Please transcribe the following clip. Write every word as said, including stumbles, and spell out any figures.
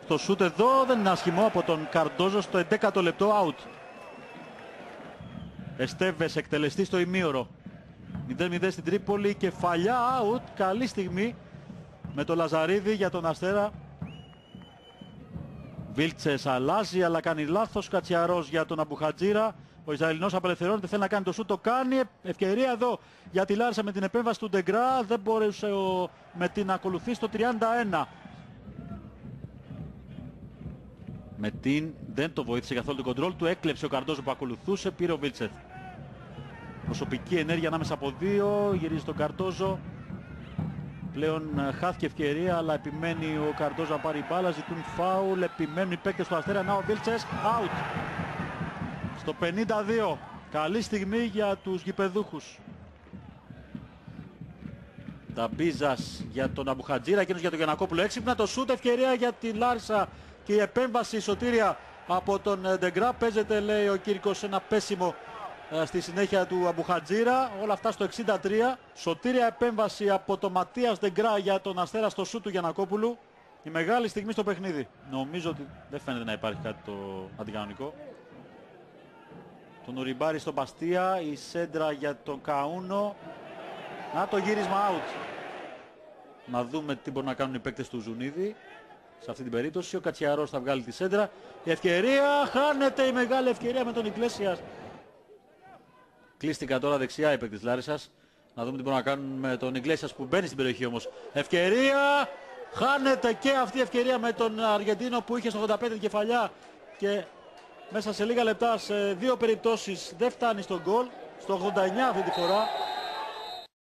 Το σούτ εδώ δεν είναι άσχημο από τον Καρντόζο στο έντεκατο λεπτό, out. Εστέβες εκτελεστή στο ημίωρο. μηδέν μηδέν στην Τρίπολη, κεφαλιά, out. Καλή στιγμή με το Λαζαρίδη για τον Αστέρα. Βίλτσες αλλάζει αλλά κάνει λάθος. Κατσιαρός για τον Αμπουχατζήρα. Ο Ισραηλινός απελευθερώνεται, θέλει να κάνει το σούτ, το κάνει. Ευκαιρία εδώ για τη Λάρισα με την επέμβαση του Ντεγκρά. Δεν μπορούσε ο Μετίν να ακολουθεί στο τριάντα ένα. Μετίν δεν το βοήθησε καθόλου το κοντρόλ του. Έκλεψε ο Καρντόζο που ακολουθούσε. Πήρε ο Βίλτσεθ. Προσωπική ενέργεια ανάμεσα από δύο. Γυρίζει τον Καρντόζο. Πλέον χάθηκε ευκαιρία, αλλά επιμένει ο Καρντόζο να πάρει μπάλα. Ζητούν φάουλ. Επιμένουν οι παίκτες του Αστέρα. Να ο Βίλτσες. Out. Στο πενήντα δύο. Καλή στιγμή για τους γηπεδούχους. Ταμπίζας για τον Αμπουχατζήρα. Εκείνος για τον Γιαννακόπουλο. Έξυπνα το σούτ. Ευκαιρία για τη Λάρισα. Και η επέμβαση σωτήρια από τον Ντεγκρά. Παίζεται, λέει ο Κήρκος, ένα πέσιμο στη συνέχεια του Αμπουχατζήρα. Όλα αυτά στο εξήντα τρία. Σωτήρια επέμβαση από τον Ματίας Ντεγκρά για τον Αστέρα στο σούτ του Γιαννακόπουλου. Η μεγάλη στιγμή στο παιχνίδι. Νομίζω ότι δεν φαίνεται να υπάρχει κάτι το αντικανονικό. Τον Ουριμπάρη στον Μπαστία. Η σέντρα για τον Καούνο. Να το γύρισμα out. Να δούμε τι μπορούν να κάνουν οι παίκτες του Ζουνίδη. Σε αυτή την περίπτωση ο Κατσιαρός θα βγάλει τη σέντρα. Η ευκαιρία, χάνεται η μεγάλη ευκαιρία με τον Ιγκλέσιας. Κλείστηκαν τώρα δεξιά οι παίκτες της Λάρισσας. Να δούμε τι μπορούν να κάνουν με τον Ιγκλέσιας που μπαίνει στην περιοχή όμως. Ευκαιρία, χάνεται και αυτή η ευκαιρία με τον Αργεντίνο που είχε στο ογδόντα πέντε την κεφαλιά. Και μέσα σε λίγα λεπτά σε δύο περιπτώσεις δεν φτάνει στον γκολ. Στο ογδόντα εννιά αυτή τη φορά.